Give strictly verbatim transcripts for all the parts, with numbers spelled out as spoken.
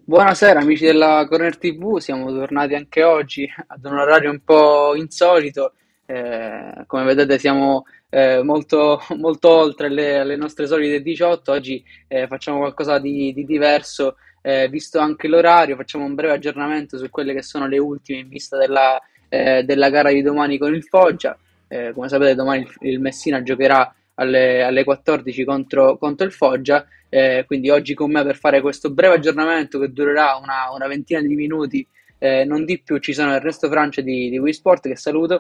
Buonasera amici della Corner T V, siamo tornati anche oggi ad un orario un po' insolito. Eh, come vedete siamo eh, molto, molto oltre le, le nostre solite diciotto. Oggi eh, facciamo qualcosa di, di diverso, eh, visto anche l'orario, facciamo un breve aggiornamento su quelle che sono le ultime in vista della, eh, della gara di domani con il Foggia. Eh, come sapete domani il, il Messina giocherà alle, alle quattordici contro, contro il Foggia. Eh, quindi oggi con me per fare questo breve aggiornamento che durerà una, una ventina di minuti, eh, non di più, ci sono Ernesto Francia di, di Wii Sport che saluto.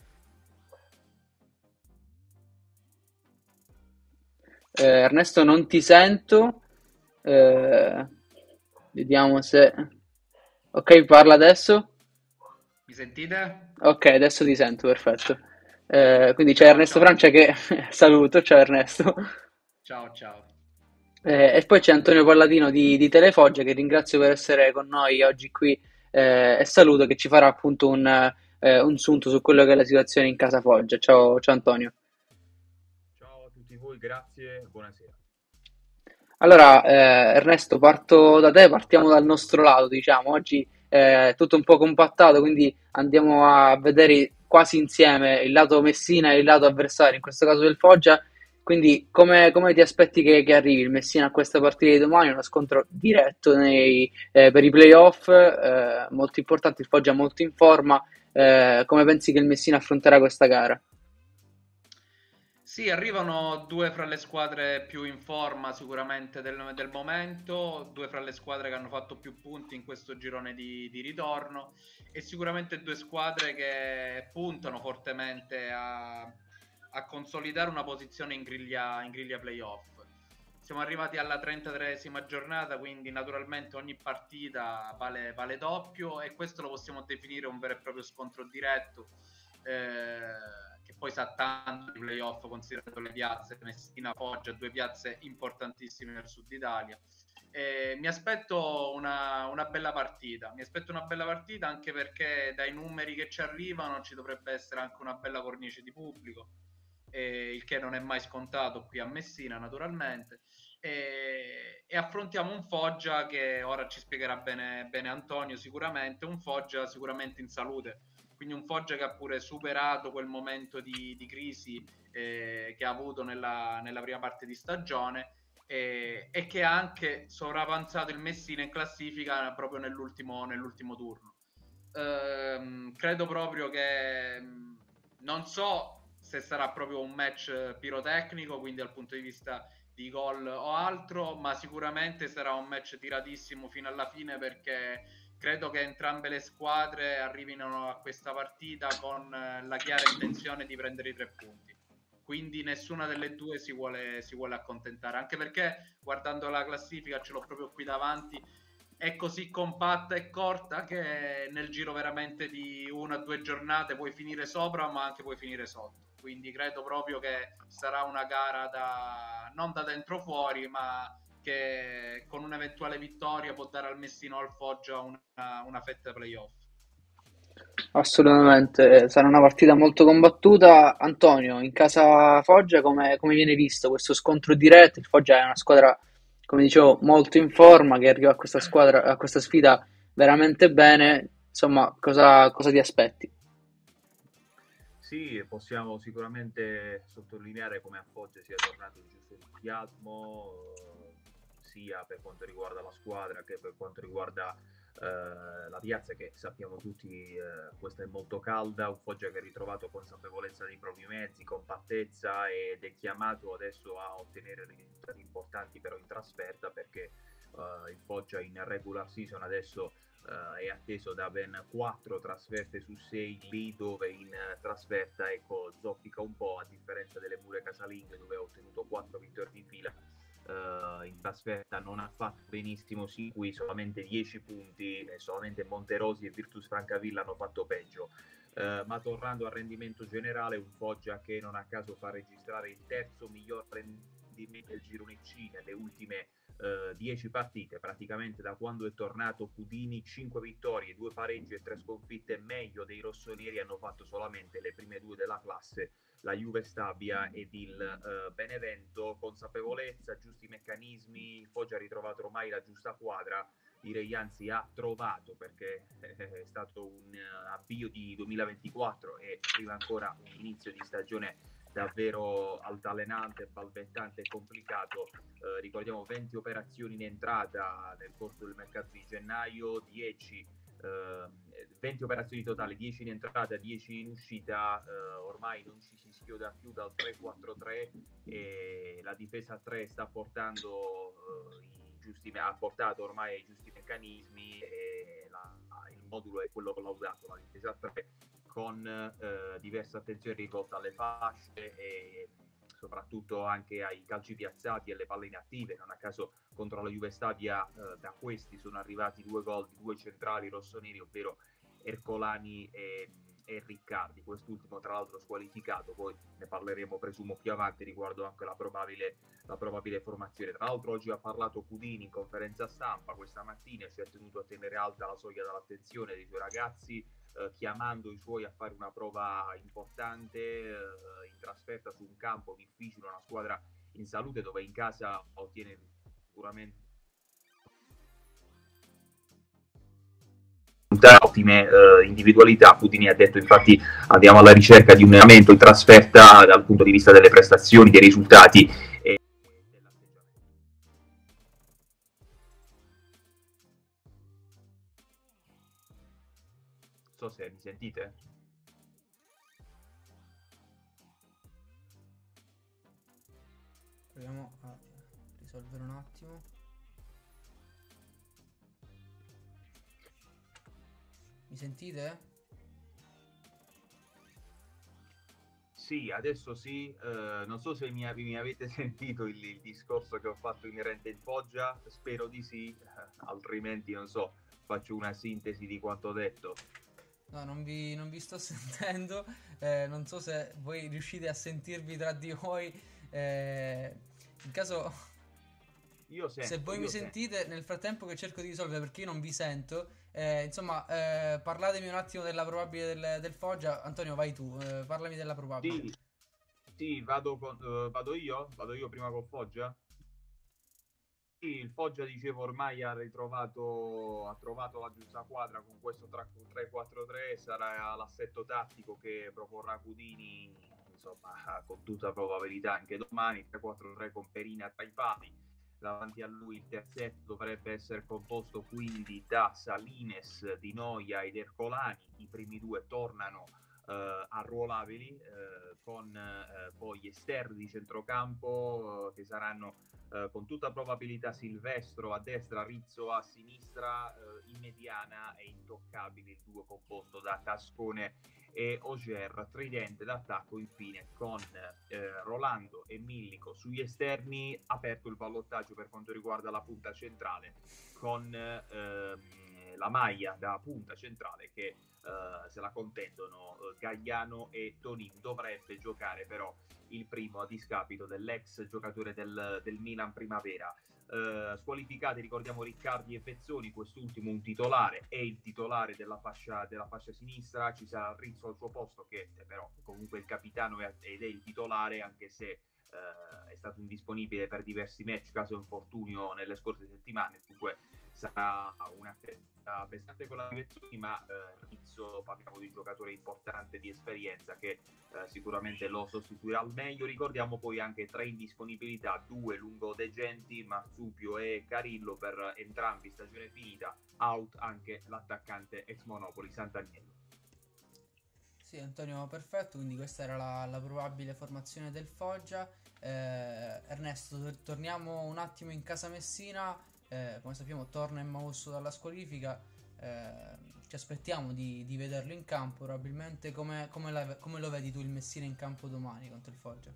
Eh, Ernesto non ti sento. Eh, vediamo se... Ok, parla adesso. Mi sentite? Ok, adesso ti sento, perfetto. Eh, quindi c'è Ciao, Ernesto ciao a Francia tutti. che saluto, ciao Ernesto. Ciao, ciao. Eh, e poi c'è Antonio Palladino di, di Telefoggia che ringrazio per essere con noi oggi qui eh, e saluto che ci farà appunto un, eh, un sunto su quello che è la situazione in casa Foggia. Ciao, ciao Antonio. Ciao a tutti voi, grazie, buonasera. Allora, eh, Ernesto, parto da te, partiamo dal nostro lato, diciamo. Oggi eh, è tutto un po' compattato, quindi andiamo a vedere quasi insieme il lato Messina e il lato avversario, in questo caso del Foggia. Quindi, come, come ti aspetti che, che arrivi il Messina a questa partita di domani? Uno scontro diretto nei, eh, per i playoff, eh, molto importante, il Foggia è molto in forma. Eh, come pensi che il Messina affronterà questa gara? Sì, arrivano due fra le squadre più in forma sicuramente del, del momento, due fra le squadre che hanno fatto più punti in questo girone di, di ritorno e sicuramente due squadre che puntano fortemente a, a consolidare una posizione in griglia, in griglia playoff. Siamo arrivati alla trentatreesima giornata, quindi naturalmente ogni partita vale, vale doppio e questo lo possiamo definire un vero e proprio scontro diretto, eh, che poi sa tanto di playoff considerando le piazze Messina, Foggia, due piazze importantissime nel sud Italia. Eh, mi aspetto una, una bella partita, mi aspetto una bella partita anche perché dai numeri che ci arrivano ci dovrebbe essere anche una bella cornice di pubblico, eh, il che non è mai scontato qui a Messina naturalmente. E, e affrontiamo un Foggia che ora ci spiegherà bene, bene Antonio sicuramente, un Foggia sicuramente in salute, quindi un Foggia che ha pure superato quel momento di, di crisi eh, che ha avuto nella, nella prima parte di stagione eh, e che ha anche sopravanzato il Messina in classifica proprio nell'ultimo, nell'ultimo turno. Ehm, credo proprio che mh, non so se sarà proprio un match pirotecnico, quindi dal punto di vista di gol o altro, ma sicuramente sarà un match tiratissimo fino alla fine perché credo che entrambe le squadre arrivino a questa partita con eh, la chiara intenzione di prendere i tre punti. Quindi nessuna delle due si vuole, si vuole accontentare, anche perché guardando la classifica ce l'ho proprio qui davanti, è così compatta e corta che nel giro veramente di una o due giornate puoi finire sopra ma anche puoi finire sotto. Quindi credo proprio che sarà una gara da non da dentro fuori, ma che con un'eventuale vittoria può dare al Messino o al Foggia una, una fetta playoff. Assolutamente, eh, sarà una partita molto combattuta. Antonio, in casa Foggia come, come viene visto questo scontro diretto? Il Foggia è una squadra, come dicevo, molto in forma, che arriva a questa squadra, a questa sfida veramente bene. Insomma, cosa, cosa ti aspetti? Sì, possiamo sicuramente sottolineare come a Foggia sia tornato il giusto entusiasmo, eh, sia per quanto riguarda la squadra che per quanto riguarda eh, la piazza, che sappiamo tutti eh, questa è molto calda, un Foggia che ha ritrovato consapevolezza dei propri mezzi, compattezza ed è chiamato adesso a ottenere risultati importanti però in trasferta perché eh, il Foggia in regular season adesso uh, è atteso da ben quattro trasferte su sei lì dove in uh, trasferta ecco, zoppica un po' a differenza delle mure casalinghe dove ha ottenuto quattro vittorie di fila. Uh, in trasferta non ha fatto benissimo, sì, qui solamente dieci punti e solamente Monterosi e Virtus Francavilla hanno fatto peggio. Uh, ma tornando al rendimento generale, un Foggia che non a caso fa registrare il terzo miglior rendimento del girone C nelle ultime dieci partite, praticamente da quando è tornato Cudini, cinque vittorie, due pareggi e tre sconfitte, meglio dei rossoneri hanno fatto solamente le prime due della classe, la Juve Stabia ed il uh, Benevento. Consapevolezza, giusti meccanismi, il Foggia ha ritrovato ormai la giusta quadra, direi anzi ha trovato, perché è stato un avvio di duemilaventiquattro e prima ancora un inizio di stagione davvero altalenante, balbettante e complicato. Eh, ricordiamo venti operazioni in entrata nel corso del mercato di gennaio, dieci, eh, venti operazioni totali, dieci in entrata, dieci in uscita. Eh, ormai non ci si schioda più dal tre quattro tre e la difesa a tre sta portando eh, i giusti, ha portato ormai i giusti meccanismi e la, il modulo è quello collaudato, la difesa a tre, con eh, diversa attenzione rivolta alle fasce e soprattutto anche ai calci piazzati e alle palle inattive. Non a caso contro la Juve Stabia eh, da questi sono arrivati due gol di due centrali rossoneri, ovvero Ercolani e, e Riccardi, quest'ultimo tra l'altro squalificato. Poi ne parleremo presumo più avanti riguardo anche la probabile, la probabile formazione. Tra l'altro oggi ha parlato Cudini in conferenza stampa questa mattina, si è tenuto a tenere alta la soglia dell'attenzione dei suoi ragazzi, Eh, chiamando i suoi a fare una prova importante eh, in trasferta su un campo difficile, una squadra in salute, dove in casa ottiene sicuramente ottime eh, individualità. Putini ha detto infatti andiamo alla ricerca di un allenamento in trasferta dal punto di vista delle prestazioni, dei risultati e dell'atteggiamento. Non so se mi sentite. Proviamo a risolvere un attimo. Mi sentite? Sì, adesso sì, eh, non so se mi, mi avete sentito il, il discorso che ho fatto inerente in Foggia, spero di sì, eh, altrimenti non so, faccio una sintesi di quanto detto. No, non vi, non vi sto sentendo, eh, non so se voi riuscite a sentirvi tra di voi, eh, in caso, Io sento, se voi io mi sento. sentite, nel frattempo che cerco di risolvere perché io non vi sento, eh, insomma, eh, parlatemi un attimo della probabile del, del Foggia. Antonio, vai tu, eh, parlami della probabile. Sì, sì, vado, con, uh, vado io? Vado io prima con Foggia? Sì, il Foggia, dicevo, ormai ha ritrovato, ha trovato la giusta quadra con questo tre quattro tre, sarà l'assetto tattico che proporrà Cudini, insomma, con tutta probabilità anche domani, tre quattro tre con Perina tra i pali. Davanti a lui il terzetto dovrebbe essere composto quindi da Salines, Di Noia ed Ercolani. I primi due tornano eh, arruolabili, eh, con eh, poi gli esterni di centrocampo eh, che saranno eh, con tutta probabilità Silvestro a destra, Rizzo a sinistra, eh, in mediana è intoccabile il duo composto da Tascone e Ogier, tridente d'attacco infine con eh, Rolando e Millico sugli esterni. Aperto il ballottaggio per quanto riguarda la punta centrale con ehm, la maglia da punta centrale che Uh, se la contendono uh, Gagliano e Tonin. Dovrebbe giocare però il primo a discapito dell'ex giocatore del, del Milan Primavera. Uh, squalificati, ricordiamo, Riccardi e Pezzoni, quest'ultimo un titolare, è il titolare della fascia, della fascia sinistra. Ci sarà Rizzo al suo posto, che è però comunque il capitano ed è il titolare, anche se uh, è stato indisponibile per diversi match caso infortunio nelle scorse settimane. Dunque sarà un'attesa pesante con la Pezzoni, ma eh, Rizzo, parliamo di un giocatore importante di esperienza che eh, sicuramente lo sostituirà al meglio. Ricordiamo poi anche tre indisponibilità, due lungodegenti, Marzupio e Carillo, per entrambi stagione finita, out anche l'attaccante ex Monopoli Sant'Agnello. Sì, Antonio, perfetto, quindi questa era la, la probabile formazione del Foggia. eh, Ernesto, tor- torniamo un attimo in casa Messina. Eh, come sappiamo torna in Mausso dalla squalifica, eh, ci aspettiamo di, di vederlo in campo. Probabilmente come, come, la, come lo vedi tu il Messina in campo domani contro il Foggia?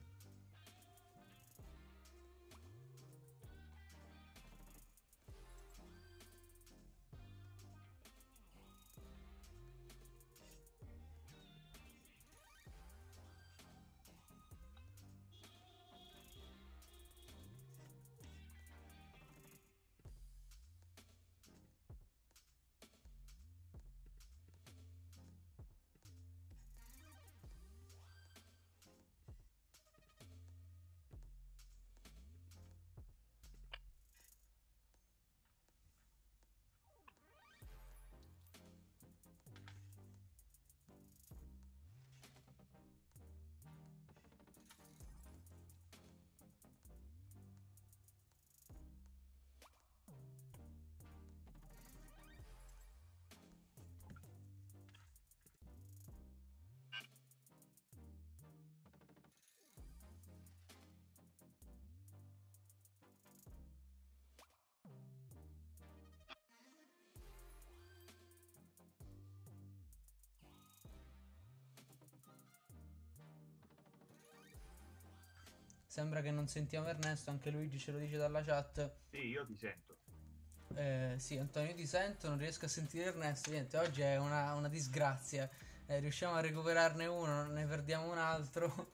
Sembra che non sentiamo Ernesto, anche Luigi ce lo dice dalla chat. Sì, io ti sento. Eh, sì, Antonio, io ti sento, non riesco a sentire Ernesto. Niente, oggi è una, una disgrazia. Eh, riusciamo a recuperarne uno, ne perdiamo un altro.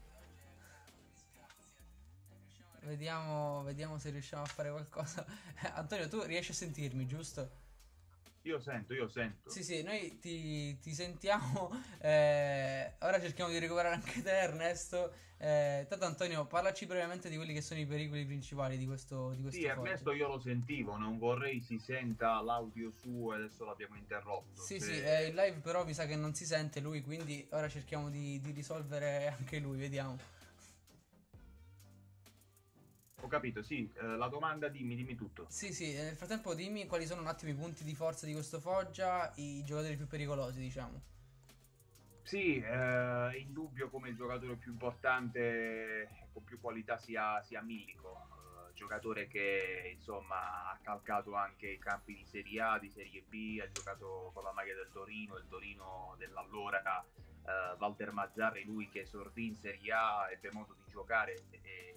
Vediamo, vediamo se riusciamo a fare qualcosa. Antonio, tu riesci a sentirmi, giusto? Io sento, io sento. Sì, sì, noi ti, ti sentiamo. eh, ora cerchiamo di recuperare anche te, Ernesto. Eh, tanto Antonio, parlaci brevemente di quelli che sono i pericoli principali di questo, di Sì, questo Foggia. Ernesto io lo sentivo, non vorrei si senta l'audio suo e adesso l'abbiamo interrotto. Sì, Se... sì, eh, il live però mi sa che non si sente lui, quindi ora cerchiamo di, di risolvere anche lui, vediamo. Ho capito, sì, eh, la domanda dimmi, dimmi tutto. Sì, sì, eh, nel frattempo dimmi quali sono un attimo i punti di forza di questo Foggia, i giocatori più pericolosi, diciamo. Sì, eh, è indubbio come il giocatore più importante e con più qualità sia, sia Millico, eh, giocatore che insomma ha calcato anche i campi di Serie A, di Serie B, ha giocato con la maglia del Torino, il Torino dell'allora eh, Walter Mazzarri, lui che esordì in Serie A, ebbe modo di giocare e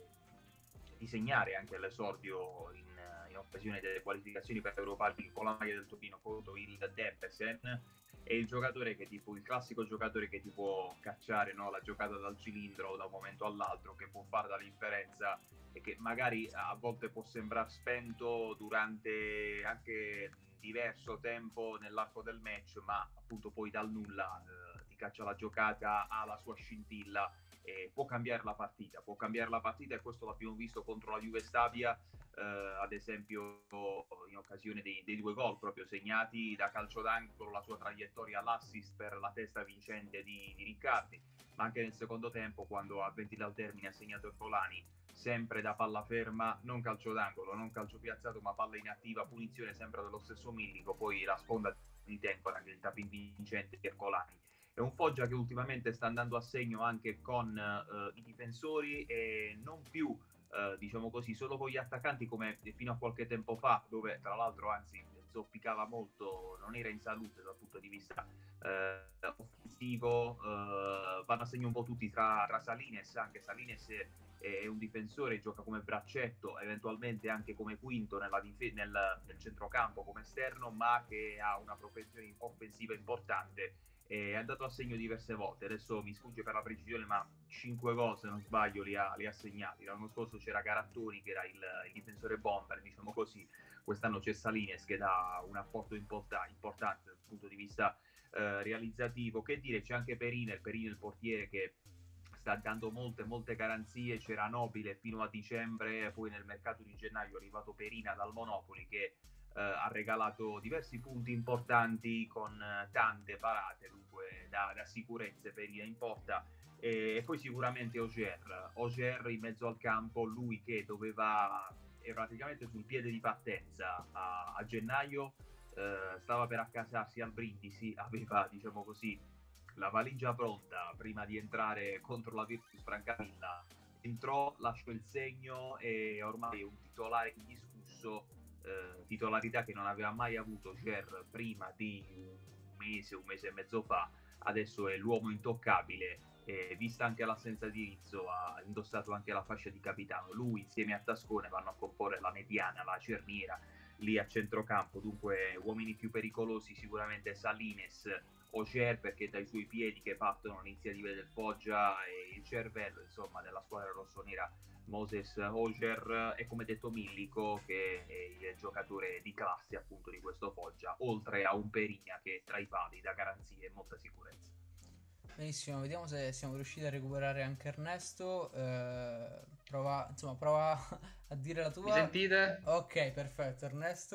di segnare anche l'esordio in, in occasione delle qualificazioni per Europa League con la maglia del Torino contro il Debrecen. È il giocatore che tipo il classico giocatore che ti può cacciare, no? La giocata dal cilindro da un momento all'altro, che può fare la differenza e che magari a volte può sembrare spento durante anche diverso tempo nell'arco del match, ma appunto poi dal nulla eh, ti caccia la giocata, ha la sua scintilla e può cambiare la partita, può cambiare la partita e questo l'abbiamo visto contro la Juve Stabia, eh, ad esempio in occasione dei, dei due gol proprio segnati da calcio d'angolo, la sua traiettoria, l'assist per la testa vincente di, di Riccardi, ma anche nel secondo tempo quando a venti dal termine ha segnato Ercolani, sempre da palla ferma, non calcio d'angolo, non calcio piazzato, ma palla inattiva, punizione sempre dello stesso Millico, poi la sponda di tempo, anche il tap vincente di Ercolani. È un Foggia che ultimamente sta andando a segno anche con eh, i difensori e non più, eh, diciamo così, solo con gli attaccanti come fino a qualche tempo fa, dove tra l'altro anzi zoppicava molto, non era in salute dal punto di vista eh, offensivo, eh, vanno a segno un po' tutti tra, tra Salines, anche Salines è, è un difensore, gioca come braccetto, eventualmente anche come quinto nella dif- nel, nel centrocampo come esterno, ma che ha una propensione offensiva importante. È andato a segno diverse volte, adesso mi sfugge per la precisione, ma cinque gol se non sbaglio li ha, li ha segnati. L'anno scorso c'era Garattoni che era il, il difensore bomber, diciamo così, quest'anno c'è Salines che dà un apporto importa- importante dal punto di vista eh, realizzativo. Che dire, c'è anche Perine, Perine il portiere che sta dando molte molte garanzie, c'era Nobile fino a dicembre, poi nel mercato di gennaio è arrivato Perina dal Monopoli che Uh, ha regalato diversi punti importanti con uh, tante parate, dunque da, da sicurezze per in porta e, e poi sicuramente Ogier Ogier in mezzo al campo, lui che doveva era praticamente sul piede di partenza a, a gennaio, uh, stava per accasarsi al Brindisi, aveva diciamo così la valigia pronta prima di entrare contro la Virtus Francavilla, entrò, lasciò il segno e ormai è un titolare indiscusso. Eh, titolarità che non aveva mai avuto Ger prima di un mese, un mese e mezzo fa, adesso è l'uomo intoccabile e vista anche l'assenza di Rizzo ha indossato anche la fascia di capitano, lui insieme a Tascone vanno a comporre la mediana, la cerniera lì a centrocampo, dunque uomini più pericolosi sicuramente Salines, Ogier perché dai suoi piedi che partono l'iniziativa del Foggia e il cervello insomma della squadra rossonera Moses Ogier e come detto Millico che è il giocatore di classe appunto di questo Foggia, oltre a un Perigna che tra i pali dà garanzie e molta sicurezza. Benissimo, vediamo se siamo riusciti a recuperare anche Ernesto. Eh, prova, insomma, prova a dire la tua. Mi sentite? Ok, perfetto, Ernesto.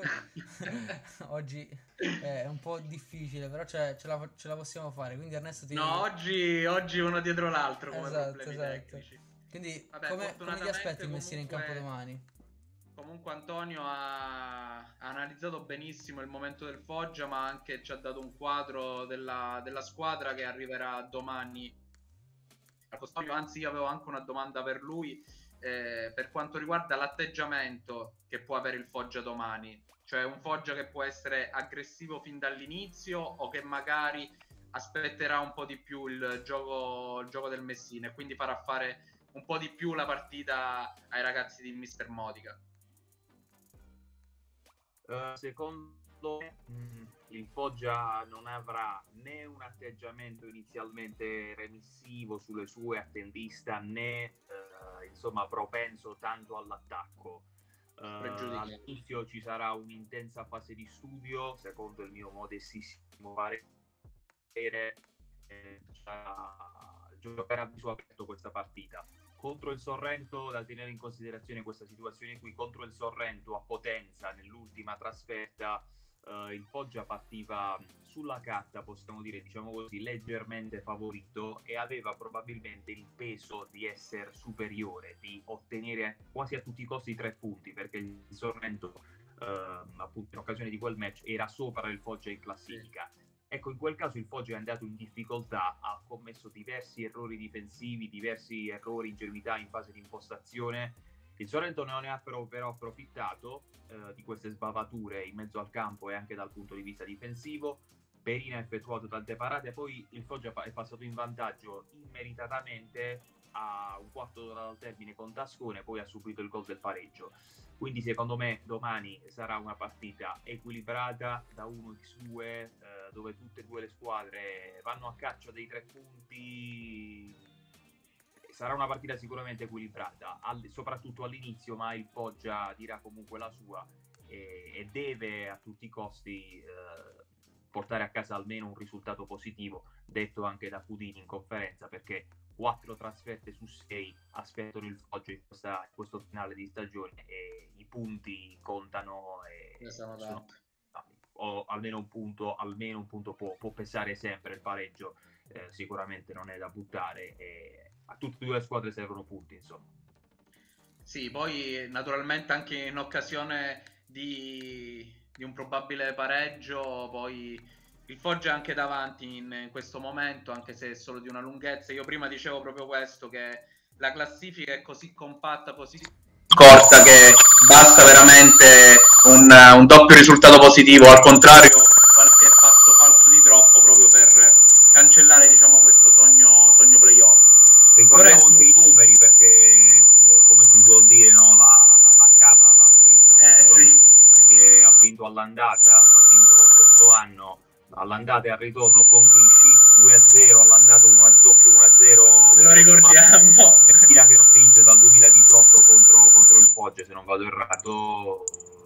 Oggi è un po' difficile, però ce, ce, la, ce la possiamo fare. Quindi Ernesto ti... No, oggi, oggi uno dietro l'altro come esatto, problemi esatto. tecnici. Quindi Vabbè, come, come ti aspetti il Messina in campo comunque... domani? Comunque Antonio ha, ha analizzato benissimo il momento del Foggia, ma anche ci ha dato un quadro della, della squadra che arriverà domani. Anzi, io avevo anche una domanda per lui eh, per quanto riguarda l'atteggiamento che può avere il Foggia domani. Cioè un Foggia che può essere aggressivo fin dall'inizio o che magari aspetterà un po' di più il gioco, il gioco del Messina e quindi farà fare un po' di più la partita ai ragazzi di mister Modica. Uh, secondo me mh, il Foggia non avrà né un atteggiamento inizialmente remissivo sulle sue attendista, né uh, insomma propenso tanto all'attacco. Uh, all'inizio ci sarà un'intensa fase di studio, secondo il mio modestissimo parere, eh, giocherà a viso aperto questa partita. Contro il Sorrento, da tenere in considerazione questa situazione qui, contro il Sorrento a Potenza nell'ultima trasferta, eh, il Foggia partiva sulla carta, possiamo dire, diciamo così, leggermente favorito e aveva probabilmente il peso di essere superiore, di ottenere quasi a tutti i costi tre punti, perché il Sorrento, eh, appunto in occasione di quel match, era sopra il Foggia in classifica. Ecco, in quel caso il Foggia è andato in difficoltà, ha commesso diversi errori difensivi, diversi errori, ingenuità in fase di impostazione. Il Sorrento non ne ha però, però approfittato eh, di queste sbavature in mezzo al campo e anche dal punto di vista difensivo. Perina ha effettuato tante parate, poi il Foggia è passato in vantaggio immeritatamente a un quarto d'ora dal termine con Tascone, poi ha subito il gol del pareggio. Quindi secondo me domani sarà una partita equilibrata da uno su due, eh, dove tutte e due le squadre vanno a caccia dei tre punti. Sarà una partita sicuramente equilibrata, al, soprattutto all'inizio, ma il Foggia dirà comunque la sua e, e deve a tutti i costi eh, portare a casa almeno un risultato positivo, detto anche da Cudini in conferenza, perché quattro trasferte su sei aspettano il Foggia in, questa, in questo finale di stagione e i punti contano e sono, o almeno un punto, almeno un punto può, può pesare sempre. Il pareggio eh, sicuramente non è da buttare e a tutte e due le squadre servono punti, insomma. Sì, poi naturalmente anche in occasione di, di un probabile pareggio, poi il Foggia è anche davanti in, in questo momento, anche se è solo di una lunghezza. Io prima dicevo proprio questo, che la classifica è così compatta, così corta, che basta veramente un, un doppio risultato positivo, al contrario qualche passo falso di troppo, proprio per cancellare, diciamo, questo sogno, sogno playoff. Ricordiamo anche i numeri, perché eh, come si suol dire, no, la, la cava la strizza, eh, sì. Che ha vinto all'andata, ha vinto lo scorso anno all'andata e al ritorno con clean sheet, due a zero, all'andata uno a doppio uno a zero, lo ricordiamo, Messina che non vince dal duemiladiciotto contro, contro il Foggia, se non vado errato,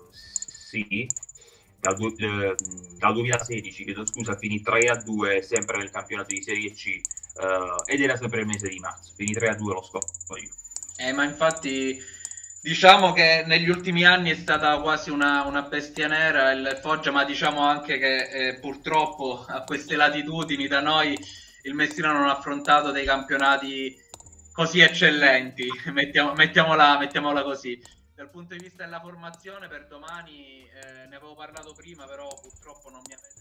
sì, dal, eh, dal duemilasedici, chiedo scusa, finì tre a due sempre nel campionato di Serie C, eh, ed era sempre il mese di marzo, finì tre a due lo scorso io. Eh, ma infatti diciamo che negli ultimi anni è stata quasi una, una bestia nera il Foggia, ma diciamo anche che eh, purtroppo a queste latitudini da noi il Messina non ha affrontato dei campionati così eccellenti, mettiamo, mettiamola, mettiamola così. Dal punto di vista della formazione per domani, eh, ne avevo parlato prima, però purtroppo non mi avete,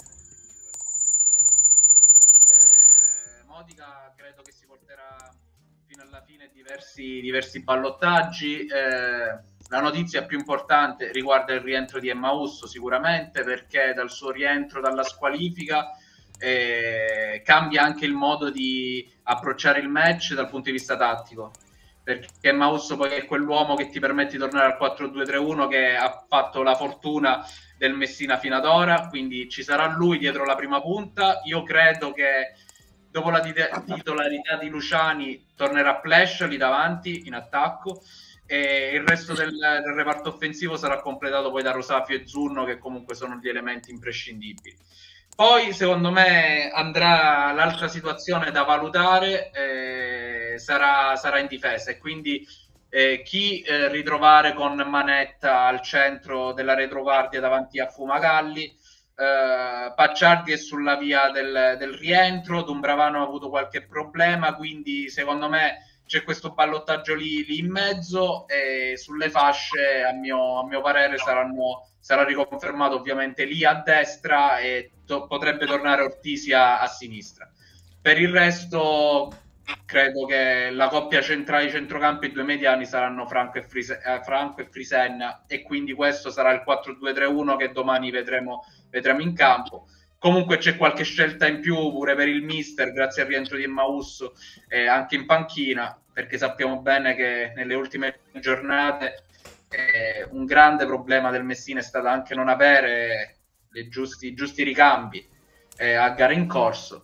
eh, Modica credo che si porterà fino alla fine diversi, diversi ballottaggi. Eh, la notizia più importante riguarda il rientro di Emmausto, sicuramente, perché dal suo rientro dalla squalifica eh, cambia anche il modo di approcciare il match dal punto di vista tattico, perché Emmausto poi è quell'uomo che ti permette di tornare al quattro due tre uno che ha fatto la fortuna del Messina fino ad ora, quindi ci sarà lui dietro la prima punta. Io credo che dopo la titolarità di Luciani tornerà Flash lì davanti in attacco e il resto del, del reparto offensivo sarà completato poi da Rosafio e Zunno, che comunque sono gli elementi imprescindibili. Poi secondo me andrà l'altra situazione da valutare, eh, sarà, sarà in difesa, e quindi eh, chi eh, ritrovare con Manetta al centro della retroguardia davanti a Fumagalli. Uh, Pacciardi è sulla via del, del rientro, Dumbravano ha avuto qualche problema, quindi secondo me c'è questo ballottaggio lì, lì in mezzo, e sulle fasce a mio, a mio parere saranno, sarà riconfermato ovviamente lì a destra e to- potrebbe tornare Ortisi a, a sinistra. Per il resto credo che la coppia centrale centrocampo, i due mediani saranno Franco e, Frise- eh, Franco e Frisenna, e quindi questo sarà il quattro due tre uno che domani vedremo vedremo in campo, Comunque c'è qualche scelta in più pure per il mister, grazie al rientro di Emmaus, eh, anche in panchina, perché sappiamo bene che nelle ultime giornate eh, un grande problema del Messina è stato anche non avere i giusti, giusti ricambi eh, a gara in corso.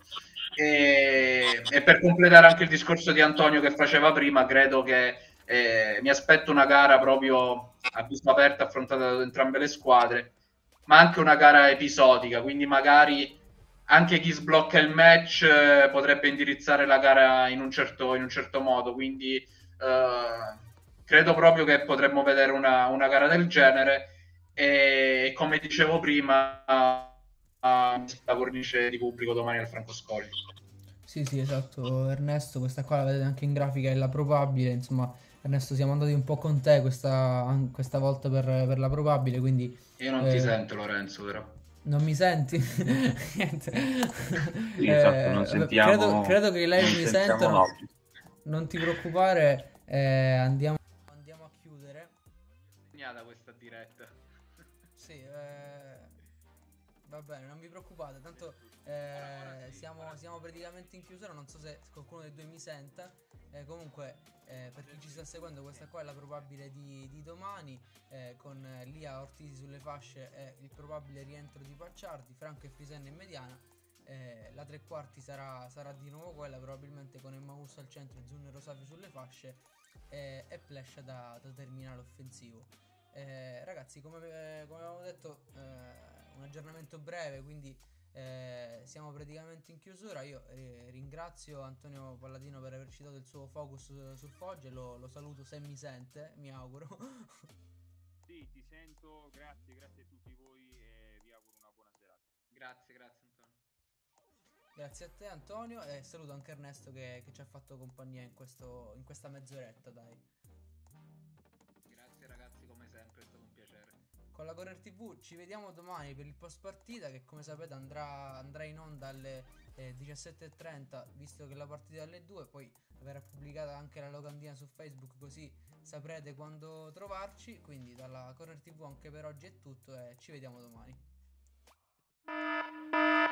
E, e per completare anche il discorso di Antonio che faceva prima, credo che eh, mi aspetto una gara proprio a viso aperto affrontata da entrambe le squadre, ma anche una gara episodica, quindi magari anche chi sblocca il match eh, potrebbe indirizzare la gara in un certo, in un certo modo, quindi eh, credo proprio che potremmo vedere una, una gara del genere e, come dicevo prima, la cornice di pubblico domani al Francoscolli. Sì, sì, esatto, Ernesto, questa qua la vedete anche in grafica, è la probabile, insomma, Ernesto siamo andati un po' con te questa, questa volta per, per la probabile, quindi... Io non eh, ti sento, Lorenzo, però. Non mi senti? Niente. Sì, esatto, non Eh, sentiamo, credo, credo che i live non mi sentiamo sentono, l'audio. non ti preoccupare, eh, andiamo, andiamo a chiudere. Segnata questa diretta. Sì, eh, va bene, non vi preoccupate, tanto eh, siamo, siamo praticamente in chiusura, non so se qualcuno dei due mi senta, eh, comunque eh, per chi ci sta seguendo questa qua è la probabile di, di domani, eh, con eh, Lia Ortisi sulle fasce e il probabile rientro di Pacciardi, Franco e Frisenna in mediana. Eh, la tre quarti sarà, sarà di nuovo quella, probabilmente con Emmaus al centro e Zunno e Rosafi sulle fasce, eh, e Plesh da, da terminale offensivo. Eh, ragazzi, come, come avevamo detto, eh, un aggiornamento breve, quindi eh, siamo praticamente in chiusura. Io eh, ringrazio Antonio Palladino per averci dato il suo focus sul Foggia, lo, lo saluto se mi sente, mi auguro. Sì, ti sento, grazie, grazie a tutti voi e vi auguro una buona serata. Grazie, grazie Antonio. Grazie a te Antonio e saluto anche Ernesto che, che ci ha fatto compagnia in, questo, in questa mezz'oretta, dai. Grazie ragazzi, come sempre è stato un piacere. Con la Corner tivù ci vediamo domani per il post partita che, come sapete, andrà, andrà in onda alle eh, diciassette e trenta, visto che la partita è alle due, poi verrà pubblicata anche la locandina su Facebook, così saprete quando trovarci. Quindi dalla Corner tivù anche per oggi è tutto e ci vediamo domani.